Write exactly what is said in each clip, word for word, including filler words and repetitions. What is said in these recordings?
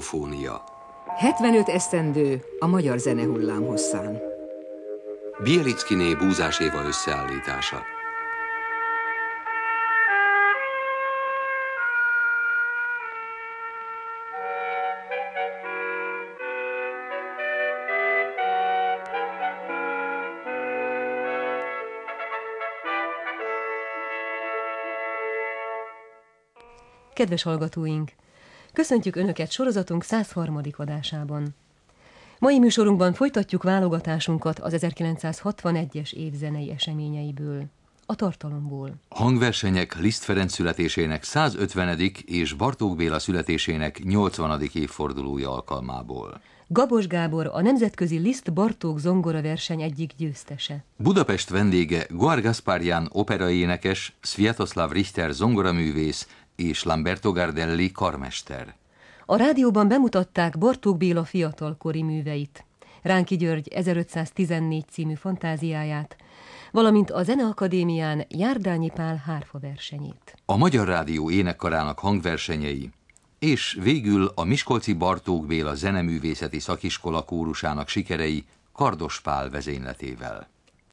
Radiofónia. hetvenöt esztendő a magyar zene hullámhosszán. Bielickiné Búzás Éva összeállítása. Kedves hallgatóink! Köszöntjük Önöket sorozatunk száz harmadik adásában. Mai műsorunkban folytatjuk válogatásunkat az ezerkilencszázhatvanegyes év zenei eseményeiből, a tartalomból. Hangversenyek Liszt Ferenc születésének százötvenedik és Bartók Béla születésének nyolcvanadik évfordulója alkalmából. Gabos Gábor a nemzetközi Liszt-Bartók zongora verseny egyik győztese. Budapest vendége Goár Gasparian operaénekes, Sviatoslav Richter zongoraművész és Lamberto Gardelli karmester. A rádióban bemutatták Bartók Béla fiatalkori műveit, Ránki György ezerötszáztizennégy című fantáziáját, valamint a Zeneakadémián Járdányi Pál hárfa versenyét. A Magyar Rádió énekkarának hangversenyei, és végül a Miskolci Bartók Béla zeneművészeti szakiskola kórusának sikerei Kardos Pál vezényletével.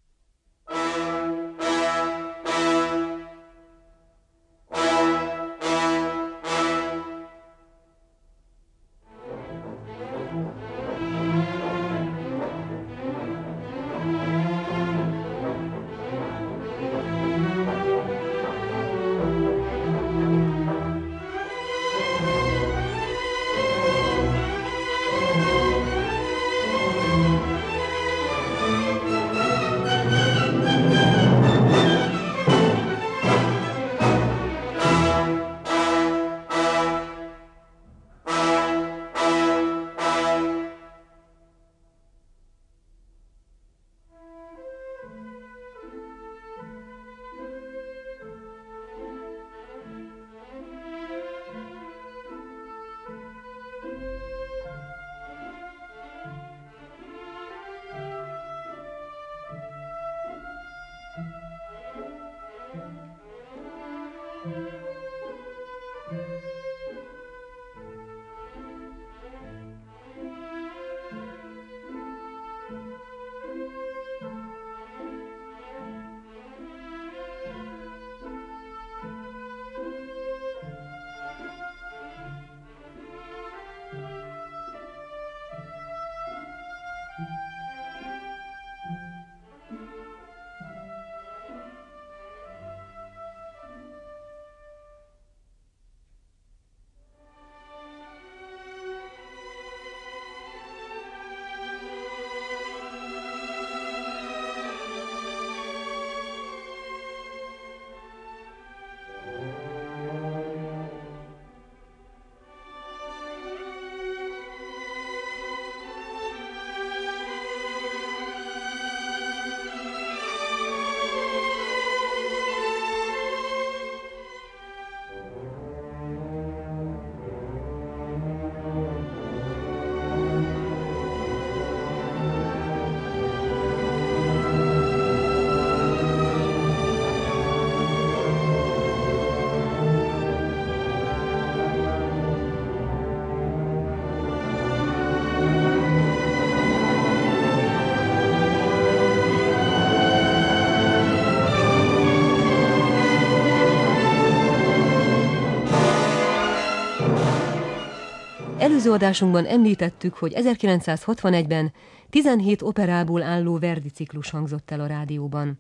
Előző adásunkban említettük, hogy ezerkilencszázhatvanegyben tizenhét operából álló Verdi ciklus hangzott el a rádióban.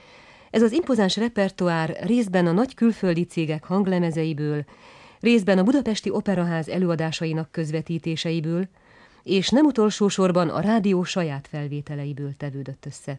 Ez az impozáns repertoár részben a nagy külföldi cégek hanglemezeiből, részben a Budapesti Operaház előadásainak közvetítéseiből, és nem utolsó sorban a rádió saját felvételeiből tevődött össze.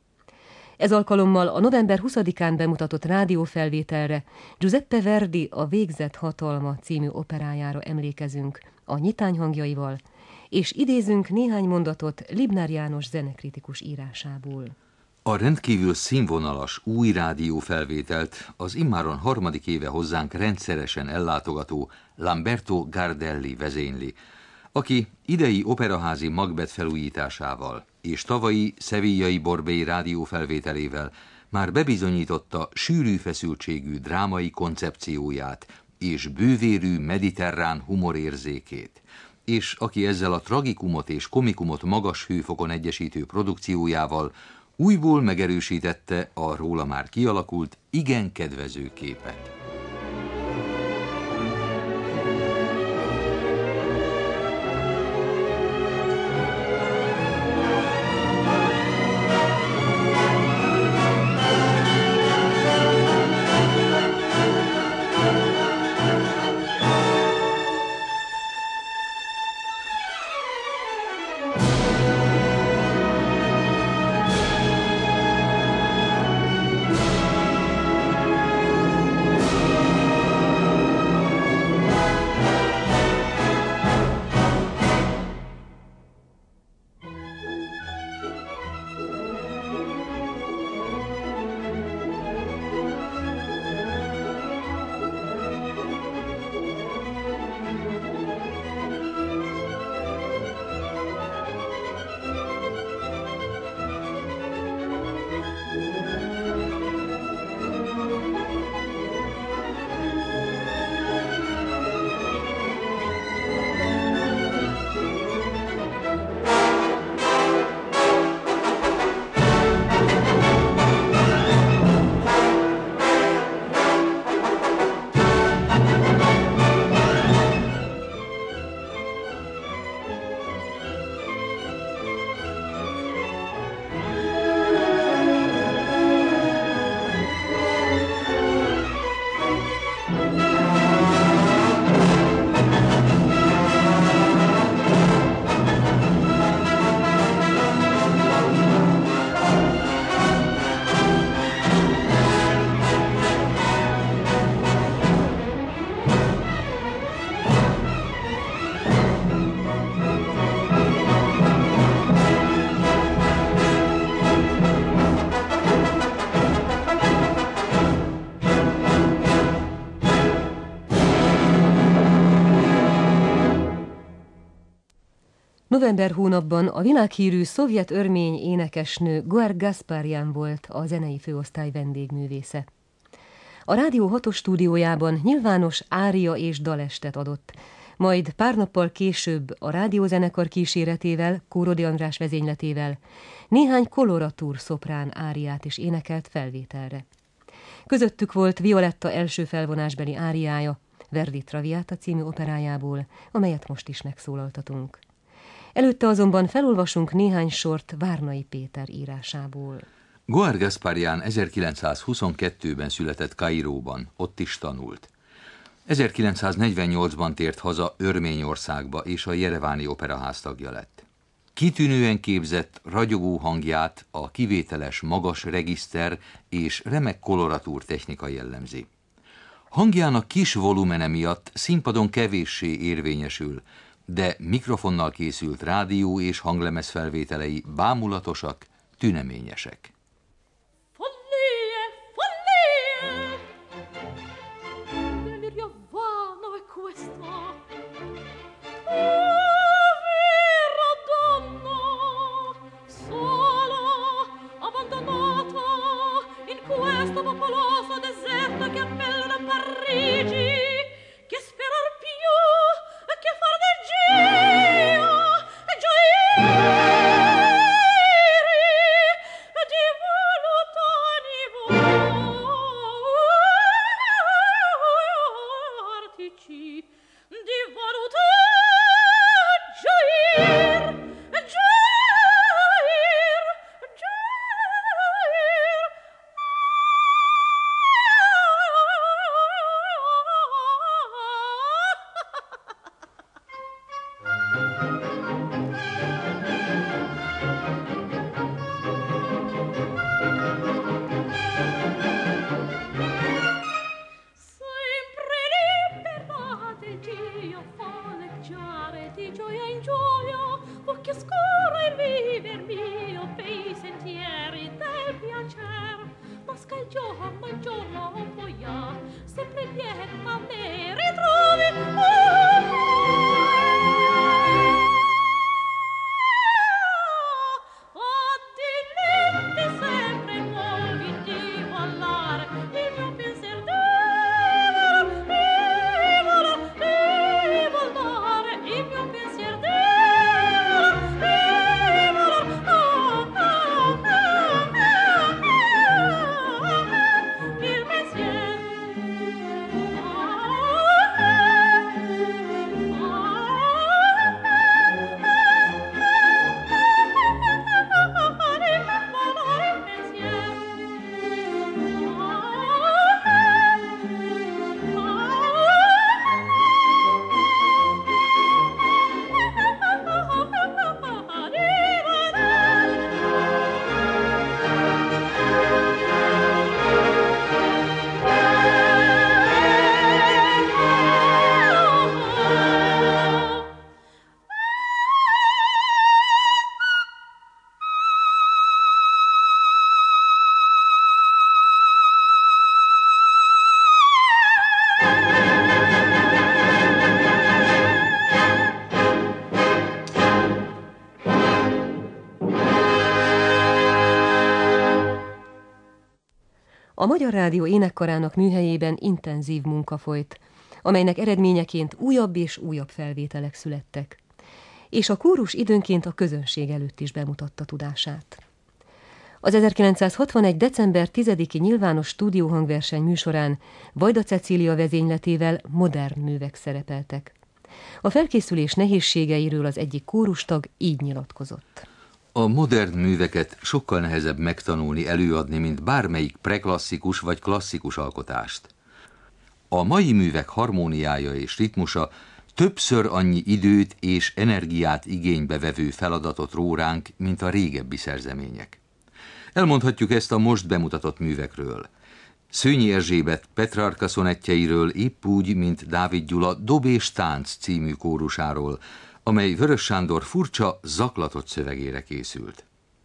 Ez alkalommal a november huszadikán bemutatott rádiófelvételre Giuseppe Verdi a Végzett hatalma című operájára emlékezünk a nyitány hangjaival, és idézünk néhány mondatot Libnár János zenekritikus írásából. A rendkívül színvonalas új rádiófelvételt az immáron harmadik éve hozzánk rendszeresen ellátogató Lamberto Gardelli vezényli, aki idei operaházi Macbeth felújításával és tavalyi szevillai Borbély rádiófelvételével már bebizonyította sűrű feszültségű drámai koncepcióját és bővérű mediterrán humorérzékét, és aki ezzel a tragikumot és komikumot magas hőfokon egyesítő produkciójával újból megerősítette a róla már kialakult, igen kedvező képet. November hónapban a világhírű szovjet-örmény énekesnő Goar Gasparyan volt a zenei főosztály vendégművésze. A Rádió hatos stúdiójában nyilvános ária és dalestet adott, majd pár nappal később a rádiózenekar kíséretével, Kórodi András vezényletével néhány koloratúr szoprán áriát is énekelt felvételre. Közöttük volt Violetta első felvonásbeli áriája, Verdi Traviata című operájából, amelyet most is megszólaltatunk. Előtte azonban felolvasunk néhány sort Várnai Péter írásából. Goar Gasparyan ezerkilencszázhuszonkettőben született Kairóban, ott is tanult. ezerkilencszáznegyvennyolcban tért haza Örményországba, és a Jereváni Operaház tagja lett. Kitűnően képzett, ragyogó hangját a kivételes magas regiszter és remek koloratúr technika jellemzi. Hangjának kis volumene miatt színpadon kevéssé érvényesül, de mikrofonnal készült rádió és hanglemez felvételei bámulatosak, tüneményesek. Dio A Magyar Rádió énekkarának műhelyében intenzív munka folyt, amelynek eredményeként újabb és újabb felvételek születtek, és a kórus időnként a közönség előtt is bemutatta tudását. Az ezerkilencszázhatvanegy. december tizediki nyilvános stúdióhangverseny műsorán Vajda Cecília vezényletével modern művek szerepeltek. A felkészülés nehézségeiről az egyik kórustag így nyilatkozott. A modern műveket sokkal nehezebb megtanulni, előadni, mint bármelyik preklasszikus vagy klasszikus alkotást. A mai művek harmóniája és ritmusa többször annyi időt és energiát igénybe vevő feladatot ró ránk, mint a régebbi szerzemények. Elmondhatjuk ezt a most bemutatott művekről. Szőnyi Erzsébet Petrarka szonettjeiről épp úgy, mint Dávid Gyula Dob és tánc című kórusáról, amely Vörös Sándor furcsa, zaklatott szövegére készült.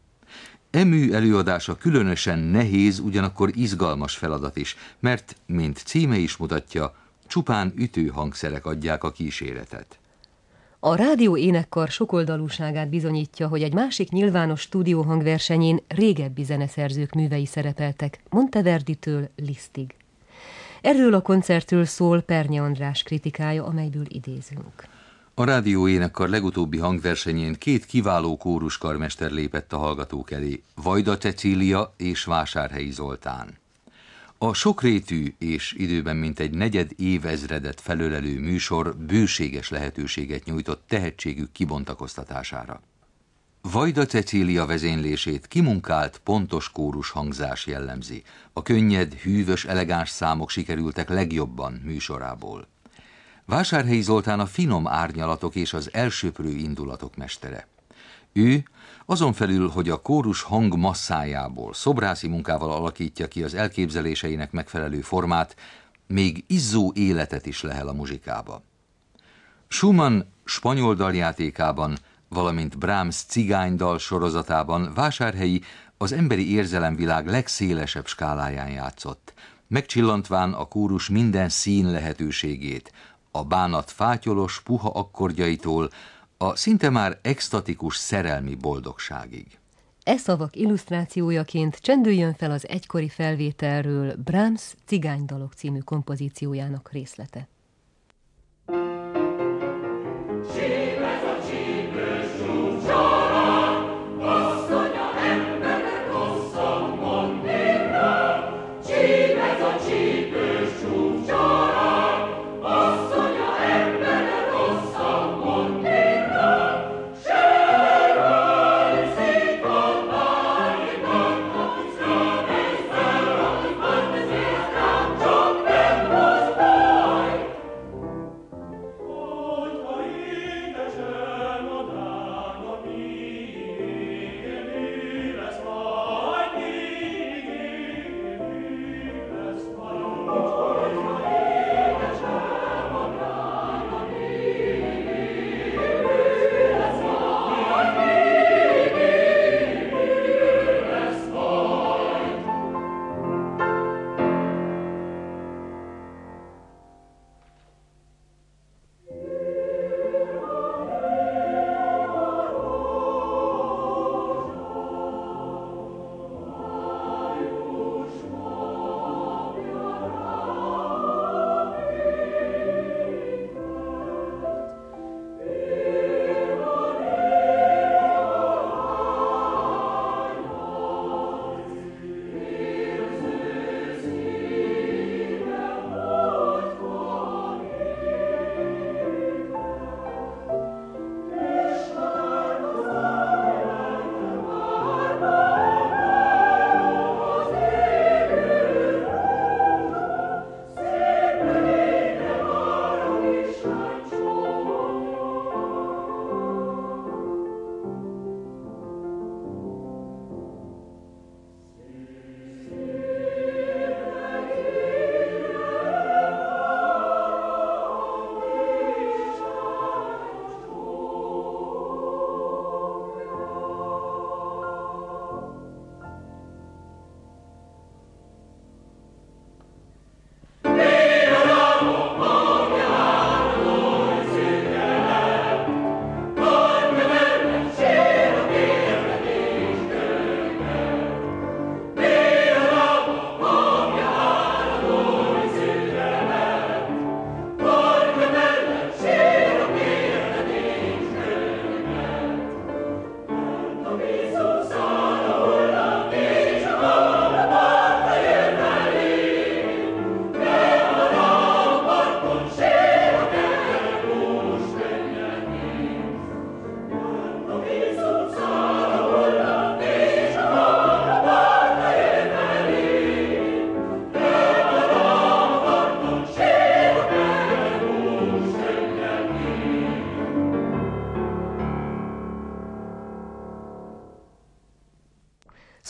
E mű előadása különösen nehéz, ugyanakkor izgalmas feladat is, mert, mint címe is mutatja, csupán ütőhangszerek adják a kíséretet. A rádió énekkar sokoldalúságát bizonyítja, hogy egy másik nyilvános stúdióhangversenyén régebbi zeneszerzők művei szerepeltek, Monteverditől Lisztig. Erről a koncertről szól Pernye András kritikája, amelyből idézünk. A rádió énekkar legutóbbi hangversenyén két kiváló kóruskarmester lépett a hallgatók elé, Vajda Cecília és Vásárhelyi Zoltán. A sokrétű és időben mintegy negyed évezredet felölelő műsor bőséges lehetőséget nyújtott tehetségük kibontakoztatására. Vajda Cecília vezénylését kimunkált, pontos kórus hangzás jellemzi. A könnyed, hűvös, elegáns számok sikerültek legjobban műsorából. Vásárhelyi Zoltán a finom árnyalatok és az elsöprő indulatok mestere. Ő azon felül, hogy a kórus hang masszájából szobrászi munkával alakítja ki az elképzeléseinek megfelelő formát, még izzó életet is lehel a muzsikába. Schumann spanyol daljátékában, valamint Brahms cigánydal sorozatában Vásárhelyi az emberi érzelemvilág legszélesebb skáláján játszott, megcsillantván a kórus minden szín lehetőségét, a bánat fátyolos, puha akkordjaitól a szinte már extatikus szerelmi boldogságig. E szavak illusztrációjaként csendüljön fel az egykori felvételről Brahms Cigánydalok című kompozíciójának részlete.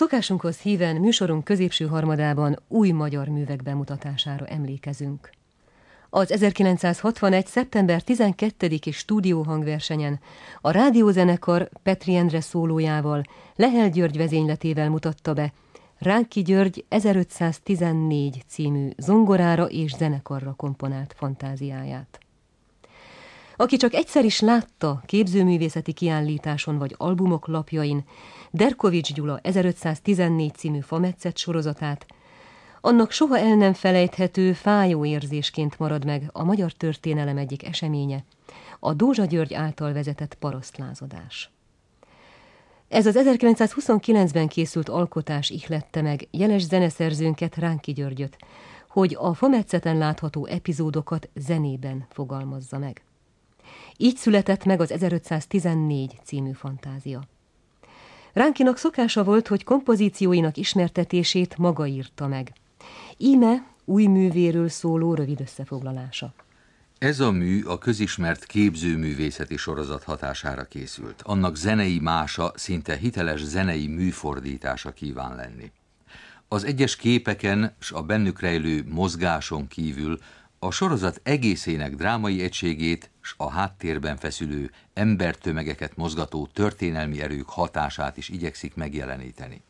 Szokásunkhoz híven műsorunk középső harmadában új magyar művek bemutatására emlékezünk. Az ezerkilencszázhatvanegy. szeptember tizenkettediki stúdióhangversenyen a rádiózenekar Petri Endre szólójával, Lehel György vezényletével mutatta be Ránki György ezerötszáztizennégy című zongorára és zenekarra komponált fantáziáját. Aki csak egyszer is látta képzőművészeti kiállításon vagy albumok lapjain Derkovits Gyula ezerötszáztizennégy című fametszet sorozatát, annak soha el nem felejthető, fájó érzésként marad meg a magyar történelem egyik eseménye, a Dózsa György által vezetett parasztlázadás. Ez az ezerkilencszázhuszonkilencben készült alkotás ihlette meg jeles zeneszerzőnket, Ránki Györgyöt, hogy a fametszeten látható epizódokat zenében fogalmazza meg. Így született meg az ezerötszáztizennégy című fantázia. Ránkinak szokása volt, hogy kompozícióinak ismertetését maga írta meg. Íme új művéről szóló rövid összefoglalása. Ez a mű a közismert képzőművészeti sorozat hatására készült. Annak zenei mása, szinte hiteles zenei műfordítása kíván lenni. Az egyes képeken s a bennük rejlő mozgáson kívül a sorozat egészének drámai egységét s a háttérben feszülő embertömegeket mozgató történelmi erők hatását is igyekszik megjeleníteni.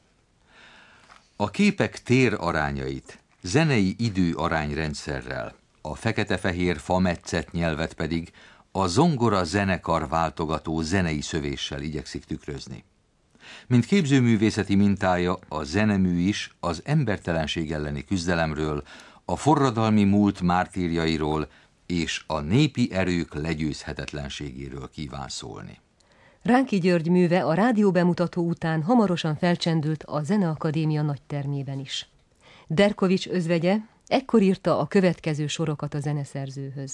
A képek tér arányait zenei idő arányrendszerrel, a fekete-fehér fametszet nyelvet pedig a zongora zenekar váltogató zenei szövéssel igyekszik tükrözni. Mint képzőművészeti mintája, a zenemű is az embertelenség elleni küzdelemről, a forradalmi múlt mártírjairól és a népi erők legyőzhetetlenségéről kíván szólni. Ránki György műve a rádióbemutató után hamarosan felcsendült a Zeneakadémia nagytermében is. Derkovits özvegye ekkor írta a következő sorokat a zeneszerzőhöz.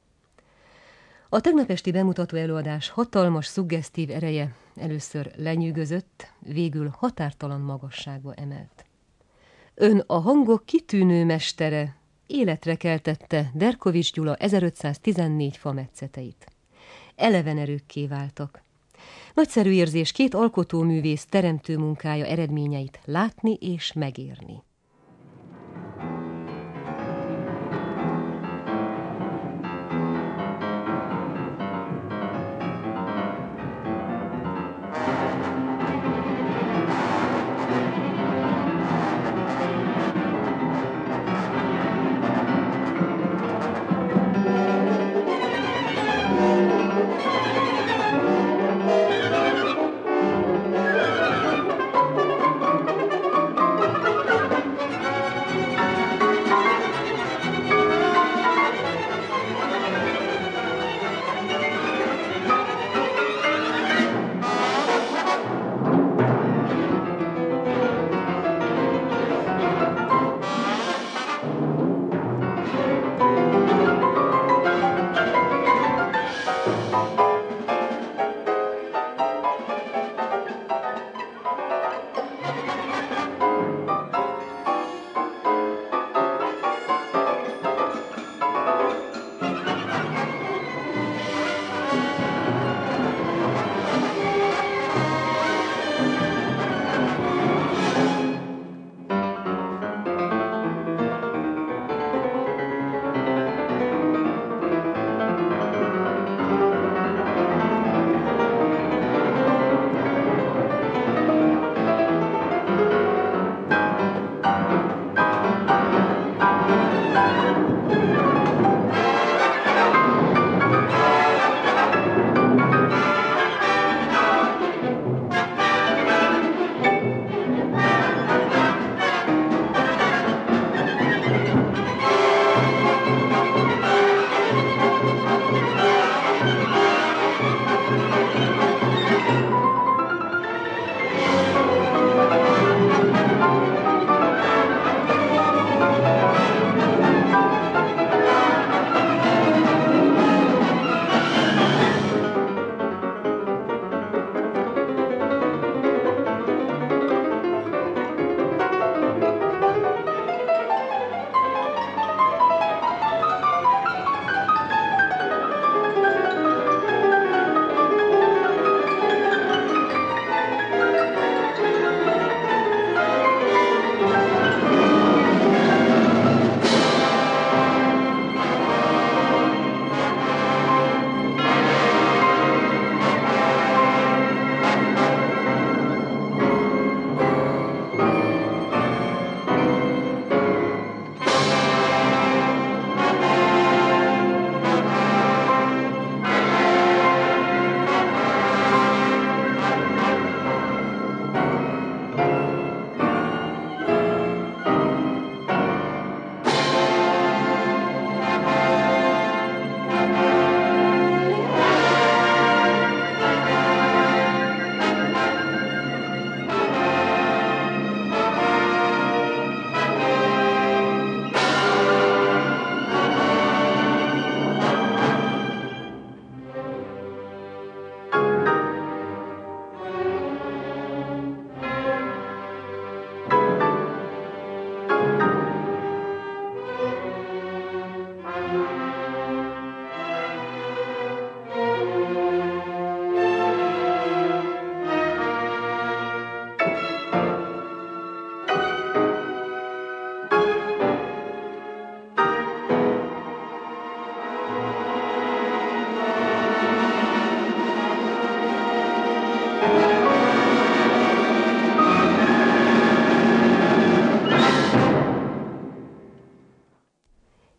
A tegnap esti bemutató előadás hatalmas szuggesztív ereje először lenyűgözött, végül határtalan magasságba emelt. Ön a hangok kitűnő mestere, életre keltette Derkovits Gyula ezerötszáztizennégy fametszeteit. Eleven erőkké váltak. Nagyszerű érzés két alkotóművész teremtő munkája eredményeit látni és megérni.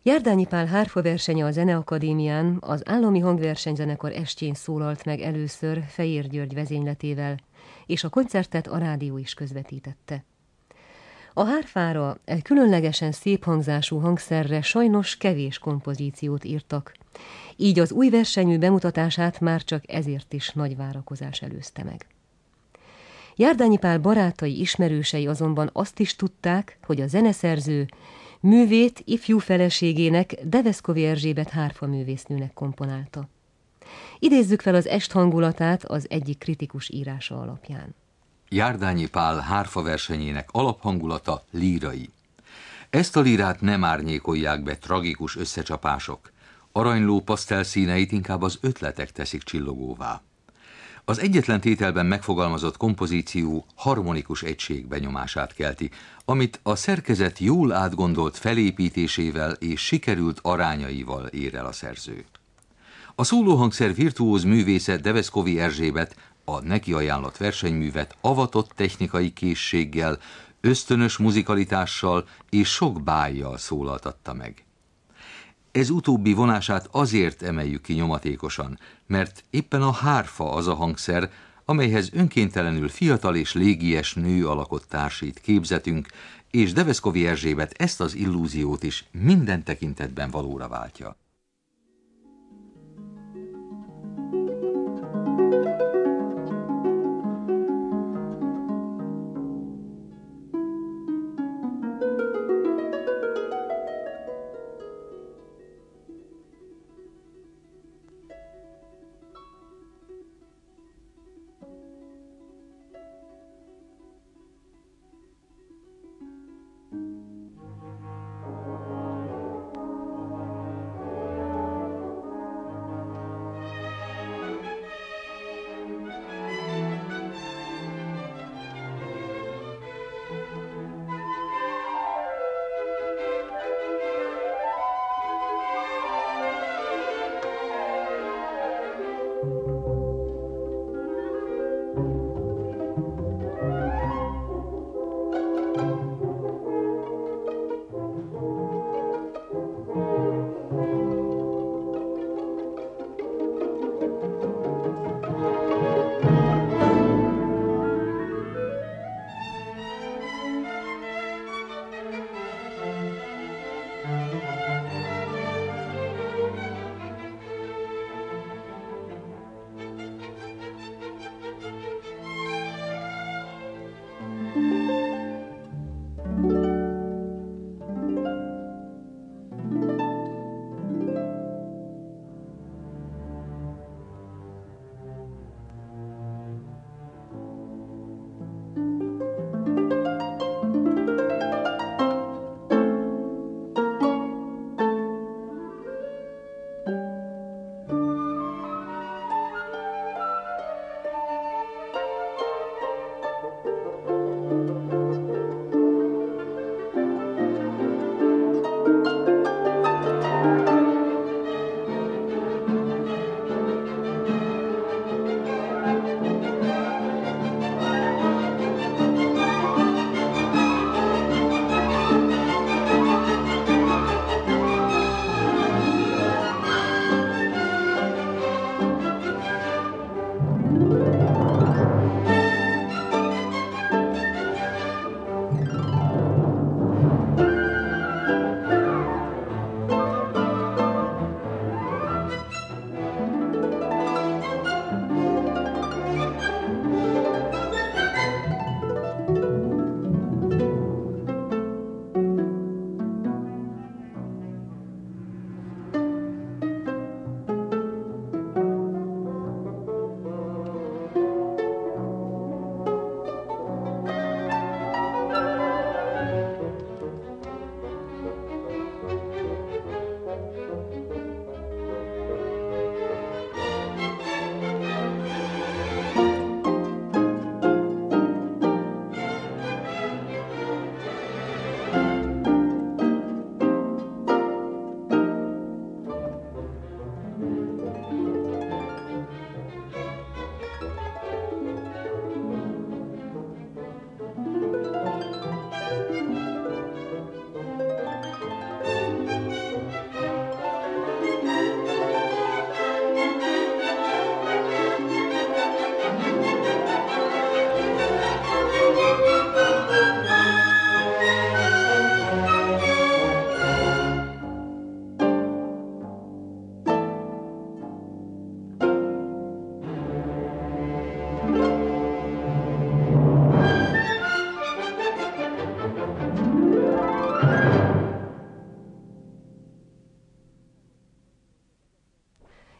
Járdányi Pál hárfa versenye a Zeneakadémián az Állami Hangversenyzenekar estjén szólalt meg először Fejér György vezényletével, és a koncertet a rádió is közvetítette. A hárfára, egy különlegesen szép hangzású hangszerre sajnos kevés kompozíciót írtak, így az új versenyű bemutatását már csak ezért is nagy várakozás előzte meg. Járdányi Pál barátai, ismerősei azonban azt is tudták, hogy a zeneszerző művét ifjú feleségének, Deveszkovi Erzsébet hárfaművésznőnek komponálta. Idézzük fel az est hangulatát az egyik kritikus írása alapján. Járdányi Pál hárfa versenyének alaphangulata lírai. Ezt a lírát nem árnyékolják be tragikus összecsapások. Aranyló pasztelszíneit inkább az ötletek teszik csillogóvá. Az egyetlen tételben megfogalmazott kompozíció harmonikus egység benyomását kelti, amit a szerkezet jól átgondolt felépítésével és sikerült arányaival ér el a szerző. A szólóhangszer virtuóz művésze Deveszkovi Erzsébet a neki ajánlott versenyművet avatott technikai készséggel, ösztönös muzikalitással és sok bájjal szólaltatta meg. Ez utóbbi vonását azért emeljük ki nyomatékosan, mert éppen a hárfa az a hangszer, amelyhez önkéntelenül fiatal és légies nő alakot társít képzetünk, és Deveszkovi Erzsébet ezt az illúziót is minden tekintetben valóra váltja.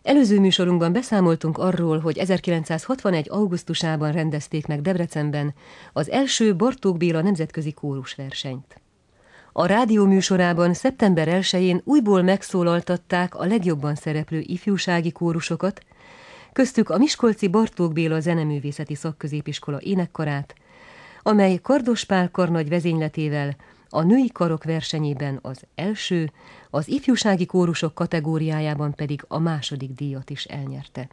Előző műsorunkban beszámoltunk arról, hogy ezerkilencszázhatvanegy. augusztusában rendezték meg Debrecenben az első Bartók Béla nemzetközi kórusversenyt. A rádió műsorában szeptember elsején újból megszólaltatták a legjobban szereplő ifjúsági kórusokat, köztük a miskolci Bartók Béla zeneművészeti szakközépiskola énekkarát, amely Kardos Pál karnagy vezényletével a női karok versenyében az első, az ifjúsági kórusok kategóriájában pedig a második díjat is elnyerte.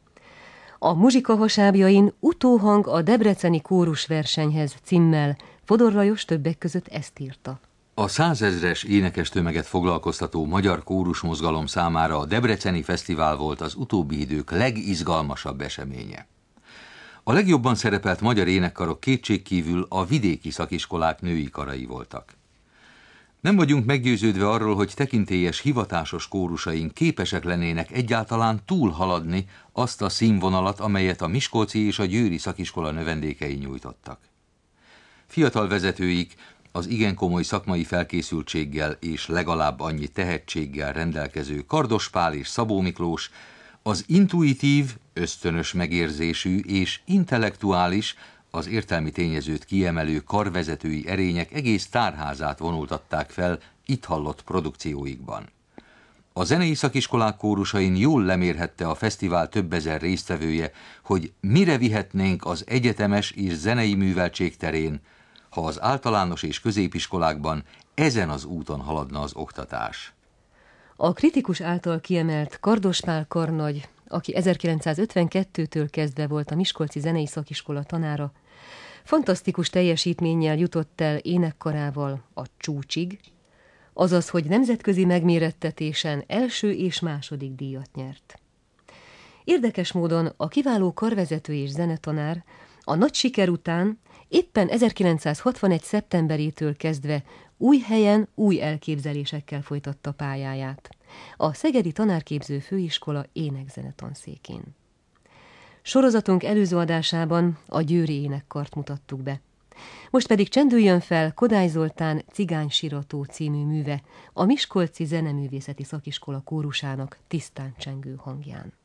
A muzsika hasábjain utóhang a debreceni kórusversenyhez címmel Fodor Lajos többek között ezt írta. A százezres énekes tömeget foglalkoztató magyar kórusmozgalom számára a Debreceni Fesztivál volt az utóbbi idők legizgalmasabb eseménye. A legjobban szerepelt magyar énekkarok kétségkívül a vidéki szakiskolák női karai voltak. Nem vagyunk meggyőződve arról, hogy tekintélyes hivatásos kórusaink képesek lennének egyáltalán túlhaladni azt a színvonalat, amelyet a miskolci és a győri szakiskola növendékei nyújtottak. Fiatal vezetőik az igen komoly szakmai felkészültséggel és legalább annyi tehetséggel rendelkező Kardos Pál és Szabó Miklós, az intuitív, ösztönös megérzésű és intellektuális, az értelmi tényezőt kiemelő karvezetői erények egész tárházát vonultatták fel itt hallott produkcióikban. A zenei szakiskolák kórusain jól lemérhette a fesztivál több ezer résztvevője, hogy mire vihetnénk az egyetemes és zenei műveltség terén, ha az általános és középiskolákban ezen az úton haladna az oktatás. A kritikus által kiemelt Kardos Pál karnagy, aki ezerkilencszázötvenkettőtől kezdve volt a miskolci zenei szakiskola tanára, fantasztikus teljesítménnyel jutott el énekkarával a csúcsig, azaz, hogy nemzetközi megmérettetésen első és második díjat nyert. Érdekes módon a kiváló karvezető és zenetanár a nagy siker után éppen ezerkilencszázhatvanegy. szeptemberétől kezdve új helyen, új elképzelésekkel folytatta pályáját, a Szegedi Tanárképző Főiskola énekzenetanszékén. Sorozatunk előző adásában a győri énekkart mutattuk be. Most pedig csendüljön fel Kodály Zoltán Cigánysirató című műve a Miskolci Zeneművészeti Szakiskola kórusának tisztán csengő hangján.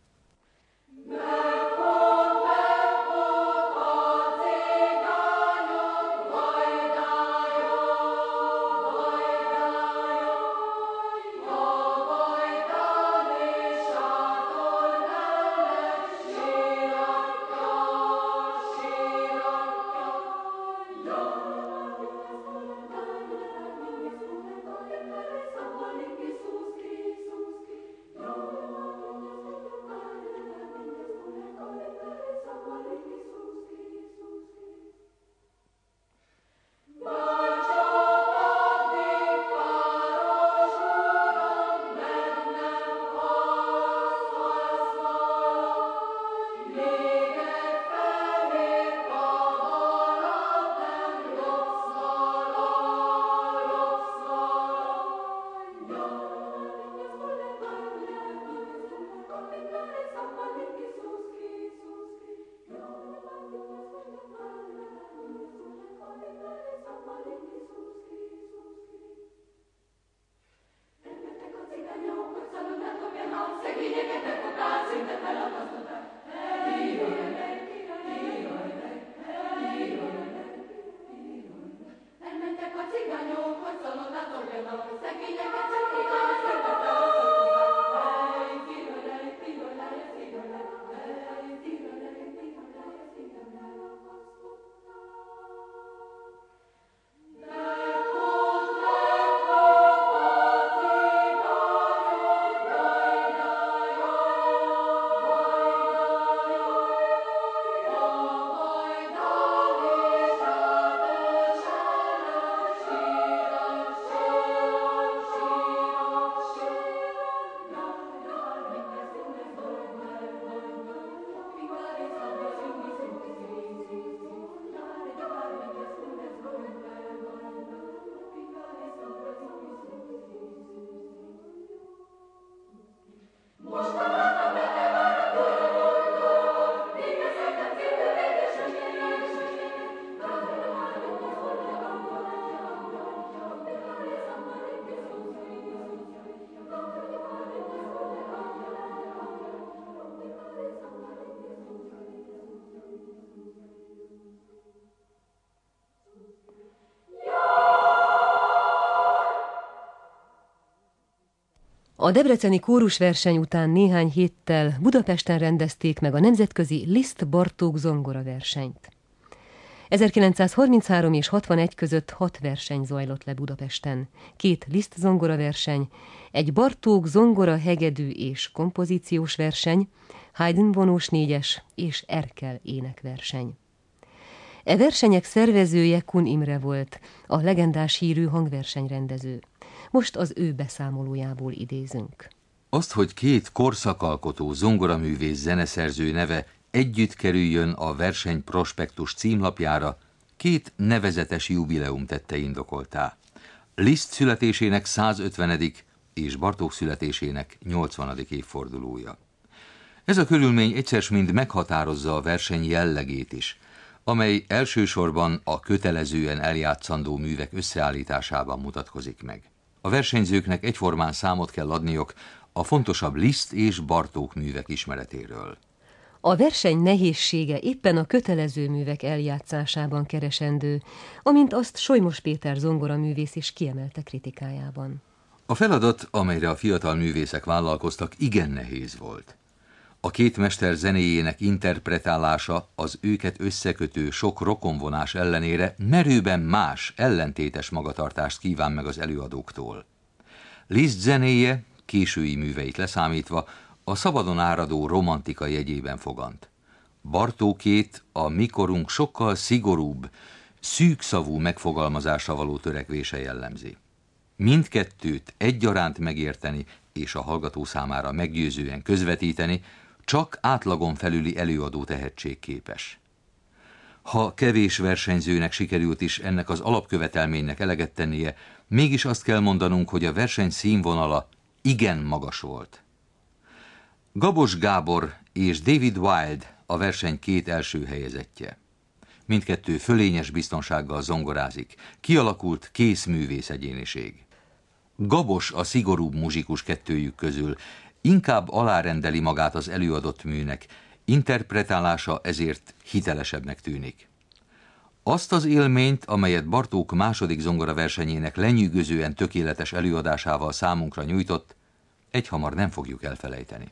A debreceni kórusverseny után néhány héttel Budapesten rendezték meg a nemzetközi Liszt-Bartók zongora versenyt. ezerkilencszázharminchárom és hatvanegy között hat verseny zajlott le Budapesten. Két Liszt zongora verseny, egy Bartók zongora hegedű és kompozíciós verseny, Haydn vonós négyes és Erkel énekverseny. E versenyek szervezője Kun Imre volt, a legendás hírű hangversenyrendező. Most az ő beszámolójából idézünk. Azt, hogy két korszakalkotó zongoraművész zeneszerző neve együtt kerüljön a verseny prospektus címlapjára, két nevezetes jubileum tette indokoltá. Liszt születésének százötvenedik és Bartók születésének nyolcvanadik évfordulója. Ez a körülmény egyszer mind meghatározza a verseny jellegét is, amely elsősorban a kötelezően eljátszandó művek összeállításában mutatkozik meg. A versenyzőknek egyformán számot kell adniok a fontosabb Liszt és Bartók művek ismeretéről. A verseny nehézsége éppen a kötelező művek eljátszásában keresendő, amint azt Solymos Péter zongoraművész is kiemelte kritikájában. A feladat, amelyre a fiatal művészek vállalkoztak, igen nehéz volt. A két mester zenéjének interpretálása az őket összekötő sok rokonvonás ellenére merőben más, ellentétes magatartást kíván meg az előadóktól. Liszt zenéje, késői műveit leszámítva, a szabadon áradó romantika jegyében fogant. Bartókét a mikorunk sokkal szigorúbb, szűkszavú megfogalmazásra való törekvése jellemzi. Mindkettőt egyaránt megérteni és a hallgató számára meggyőzően közvetíteni csak átlagon felüli előadó tehetség képes. Ha kevés versenyzőnek sikerült is ennek az alapkövetelménynek eleget tennie, mégis azt kell mondanunk, hogy a verseny színvonala igen magas volt. Gabos Gábor és David Wild a verseny két első helyezettje. Mindkettő fölényes biztonsággal zongorázik, kialakult kész művész egyéniség. Gabos a szigorúbb muzsikus kettőjük közül, inkább alárendeli magát az előadott műnek, interpretálása ezért hitelesebbnek tűnik. Azt az élményt, amelyet Bartók második zongoraversenyének lenyűgözően tökéletes előadásával számunkra nyújtott, egyhamar nem fogjuk elfelejteni.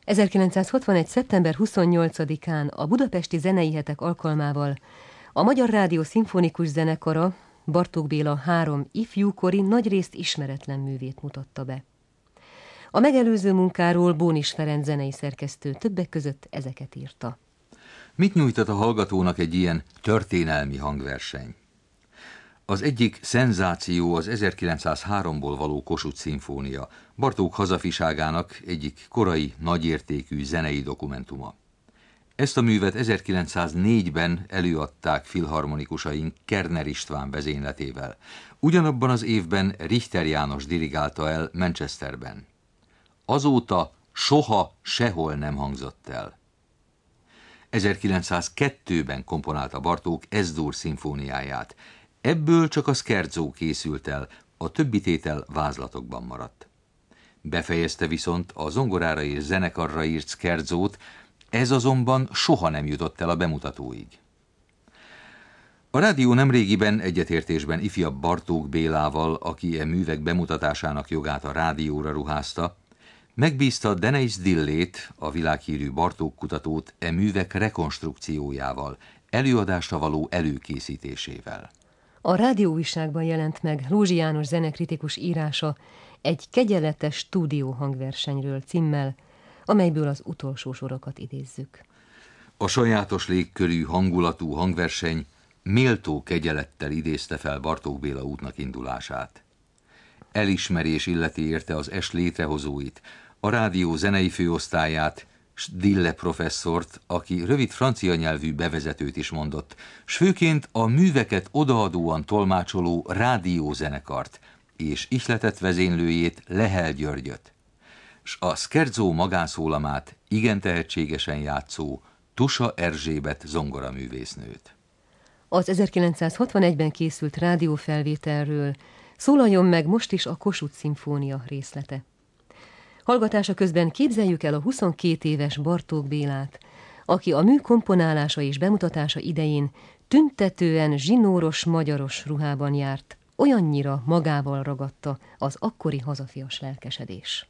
ezerkilencszázhatvanegy. szeptember huszonnyolcadikán a Budapesti Zenei Hetek alkalmával a Magyar Rádió Szimfonikus Zenekara Bartók Béla három ifjúkori, nagyrészt ismeretlen művét mutatta be. A megelőző munkáról Bónis Ferenc zenei szerkesztő többek között ezeket írta. Mit nyújtott a hallgatónak egy ilyen történelmi hangverseny? Az egyik szenzáció az ezerkilencszázháromból való Kossuth szimfónia, Bartók hazafiságának egyik korai, nagyértékű zenei dokumentuma. Ezt a művet ezerkilencszáznégyben előadták filharmonikusaink Kerner István vezényletével. Ugyanabban az évben Richter János dirigálta el Manchesterben. Azóta soha sehol nem hangzott el. ezerkilencszázkettőben komponálta Bartók Ez-dur szimfóniáját. Ebből csak a scherzo készült el, a többi tétel vázlatokban maradt. Befejezte viszont a zongorára és zenekarra írt scherzót, ez azonban soha nem jutott el a bemutatóig. A rádió nemrégiben egyetértésben ifjabb Bartók Bélával, aki e művek bemutatásának jogát a rádióra ruházta, megbízta Deneis Dillét, a világhírű Bartók kutatót e művek rekonstrukciójával, előadásra való előkészítésével. A rádióújságban jelent meg Lózsi János zenekritikus írása egy kegyeletes stúdió hangversenyről címmel, amelyből az utolsó sorokat idézzük. A sajátos légkörű, hangulatú hangverseny méltó kegyelettel idézte fel Bartók Béla útnak indulását. Elismerés illeti érte az es létrehozóit, a rádió zenei főosztályát, s Dille professzort, aki rövid francia nyelvű bevezetőt is mondott, s főként a műveket odaadóan tolmácsoló rádiózenekart, és ihletett vezénylőjét, Lehel Györgyöt, s a scherzo magánszólamát igen tehetségesen játszó Tusa Erzsébet zongoraművésznőt. Az ezerkilencszázhatvanegyben készült rádiófelvételről szólaljon meg most is a Kossuth szimfónia részlete. Hallgatása közben képzeljük el a huszonkét éves Bartók Bélát, aki a mű komponálása és bemutatása idején tüntetően zsinóros, magyaros ruhában járt, olyannyira magával ragadta az akkori hazafias lelkesedés.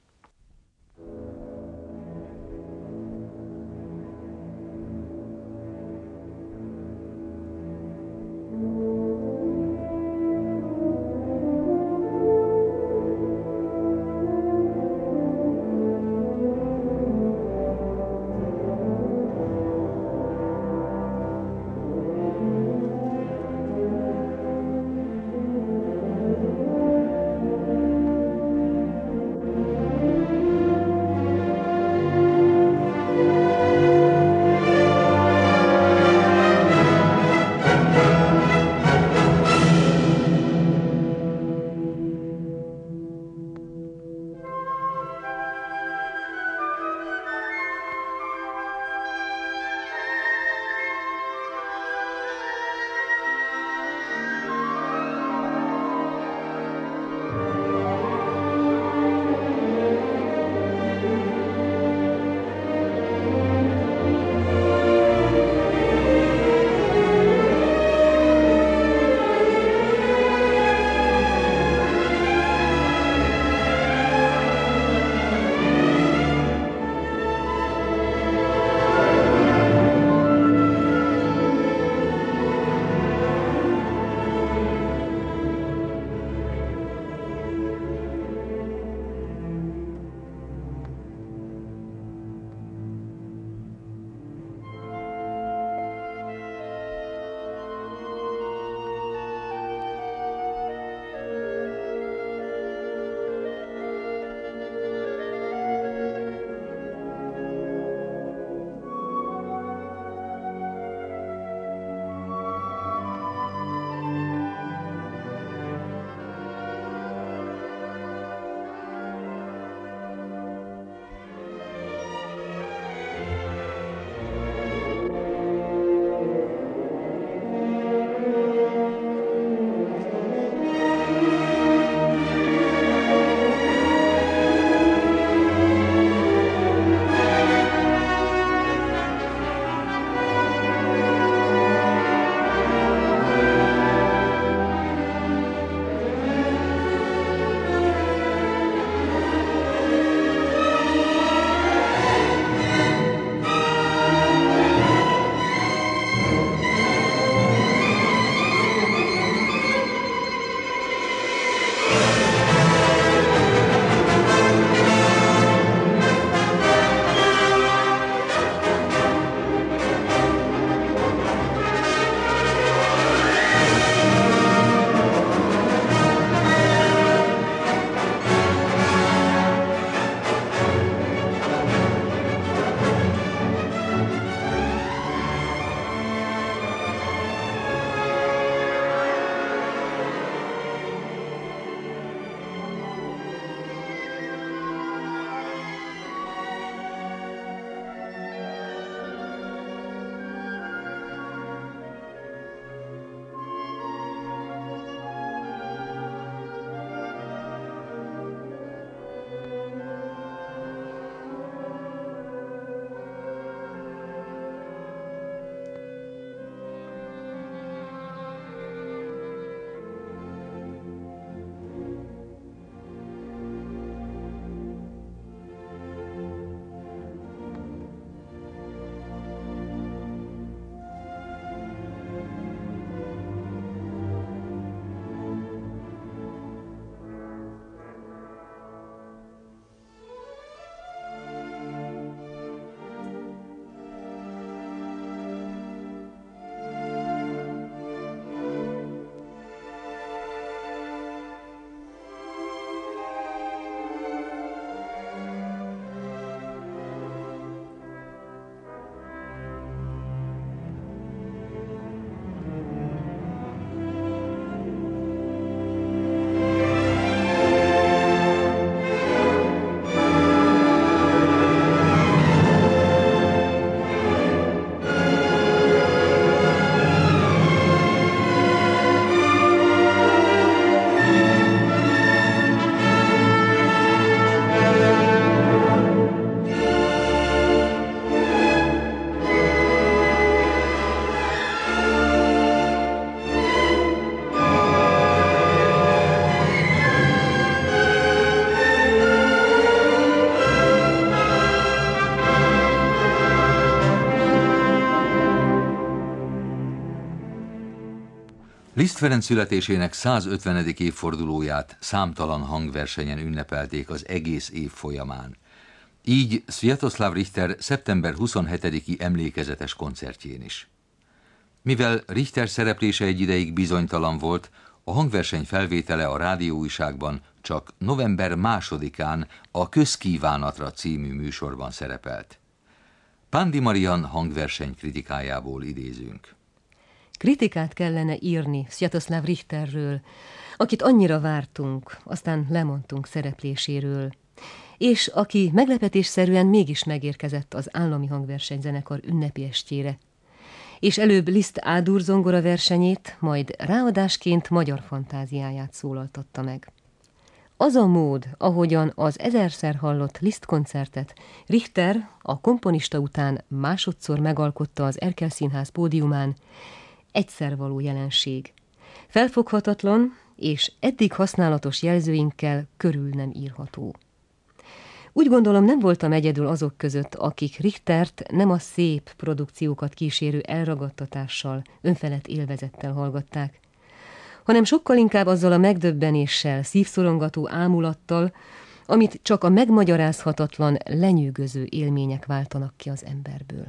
Ferenc születésének százötvenedik évfordulóját számtalan hangversenyen ünnepelték az egész év folyamán. Így Sviatoslav Richter szeptember huszonhetediki emlékezetes koncertjén is. Mivel Richter szereplése egy ideig bizonytalan volt, a hangverseny felvétele a rádióújságban csak november másodikán a Közkívánatra című műsorban szerepelt. Pándi Marian hangverseny kritikájából idézünk. Kritikát kellene írni Sviatoslav Richterről, akit annyira vártunk, aztán lemondtunk szerepléséről, és aki meglepetésszerűen mégis megérkezett az állami hangversenyzenekar ünnepi estjére, és előbb Liszt Ádur zongora versenyét, majd ráadásként magyar fantáziáját szólaltatta meg. Az a mód, ahogyan az ezerszer hallott Liszt koncertet Richter a komponista után másodszor megalkotta az Erkel Színház pódiumán, egyszer való jelenség. Felfoghatatlan és eddig használatos jelzőinkkel körül nem írható. Úgy gondolom, nem voltam egyedül azok között, akik Richtert nem a szép produkciókat kísérő elragadtatással, önfelett élvezettel hallgatták, hanem sokkal inkább azzal a megdöbbenéssel, szívszorongató ámulattal, amit csak a megmagyarázhatatlan, lenyűgöző élmények váltanak ki az emberből.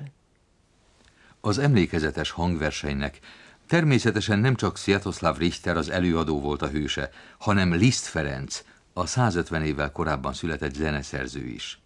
Az emlékezetes hangversenynek természetesen nem csak Sviatoslav Richter az előadó volt a hőse, hanem Liszt Ferenc, a százötven évvel korábban született zeneszerző is.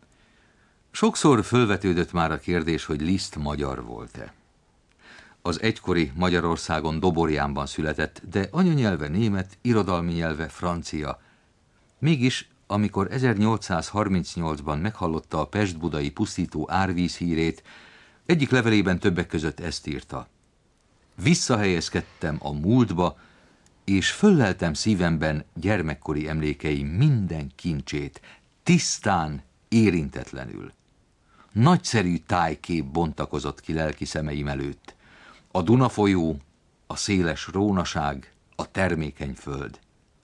Sokszor fölvetődött már a kérdés, hogy Liszt magyar volt-e. Az egykori Magyarországon Doborjánban született, de anyanyelve német, irodalmi nyelve francia. Mégis, amikor ezernyolcszázharmincnyolcban meghallotta a pest-budai pusztító árvíz hírét, egyik levelében többek között ezt írta. Visszahelyezkedtem a múltba, és fölleltem szívemben gyermekkori emlékeim minden kincsét, tisztán, érintetlenül. Nagyszerű tájkép bontakozott ki lelki szemeim előtt. A Duna folyó, a széles rónaság, a termékeny föld.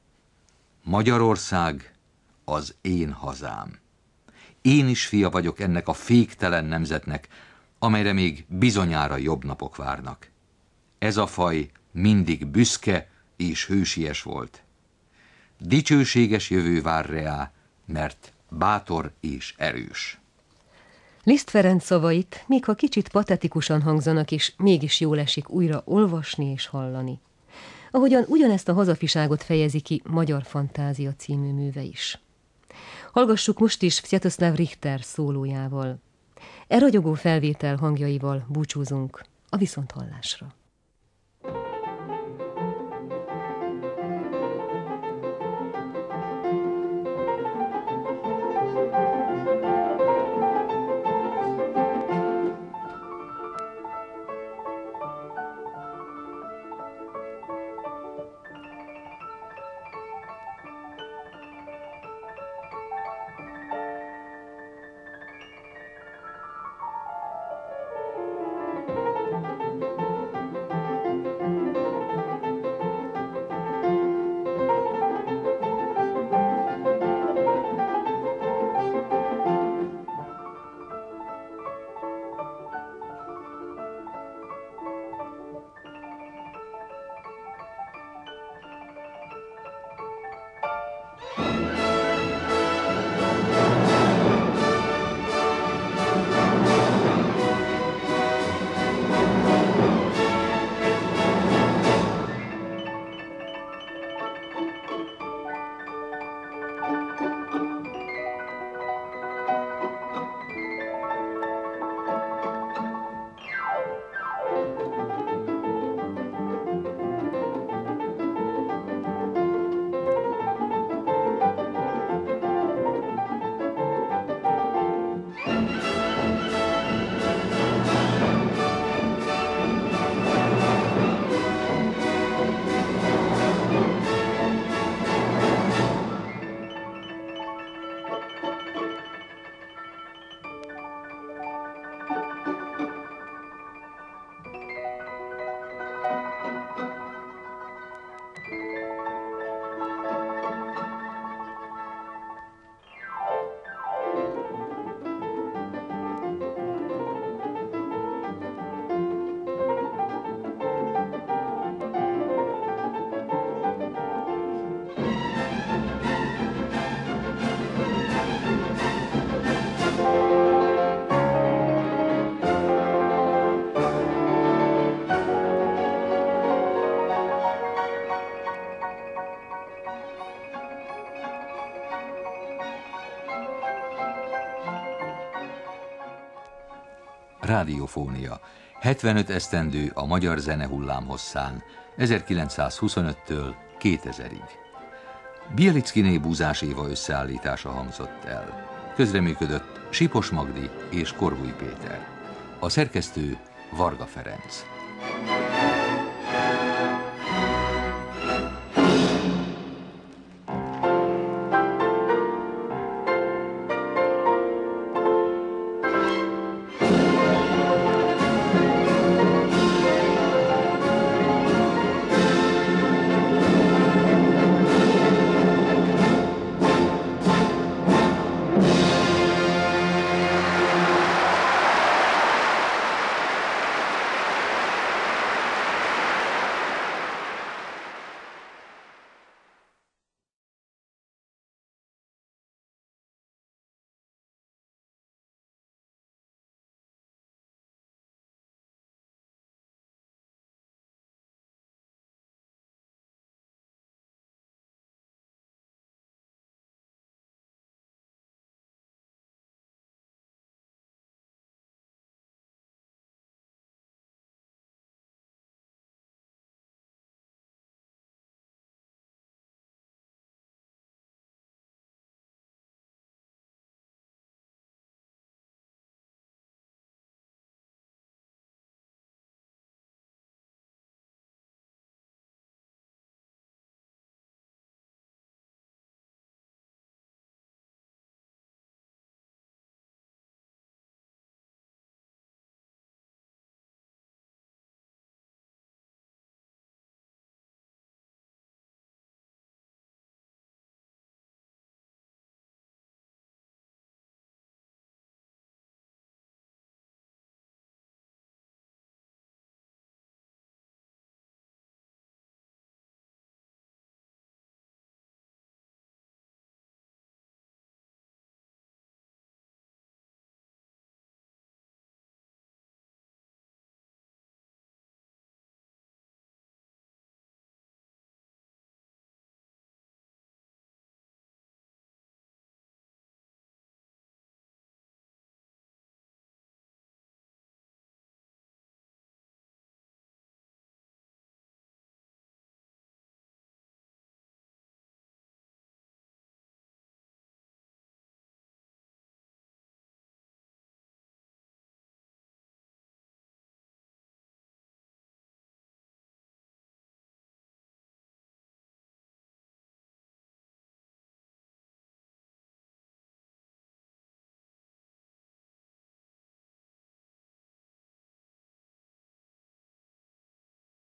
Magyarország az én hazám. Én is fia vagyok ennek a féktelen nemzetnek, amelyre még bizonyára jobb napok várnak. Ez a faj mindig büszke és hősies volt. Dicsőséges jövő vár reá, mert bátor és erős. Liszt Ferenc szavait, még ha kicsit patetikusan hangzanak is, mégis jól esik újra olvasni és hallani. Ahogyan ugyanezt a hazafiságot fejezi ki Magyar Fantázia című műve is. Hallgassuk most is Sviatoslav Richter szólójával. E ragyogó felvétel hangjaival búcsúzunk a viszonthallásra. Rádiófónia. hetvenöt esztendő a magyar zene hullámhosszán, ezerkilencszázhuszonöttől kétezerig. Bielickiné Búzás Éva összeállítása hangzott el. Közreműködött Sipos Magdi és Korvúj Péter. A szerkesztő Varga Ferenc.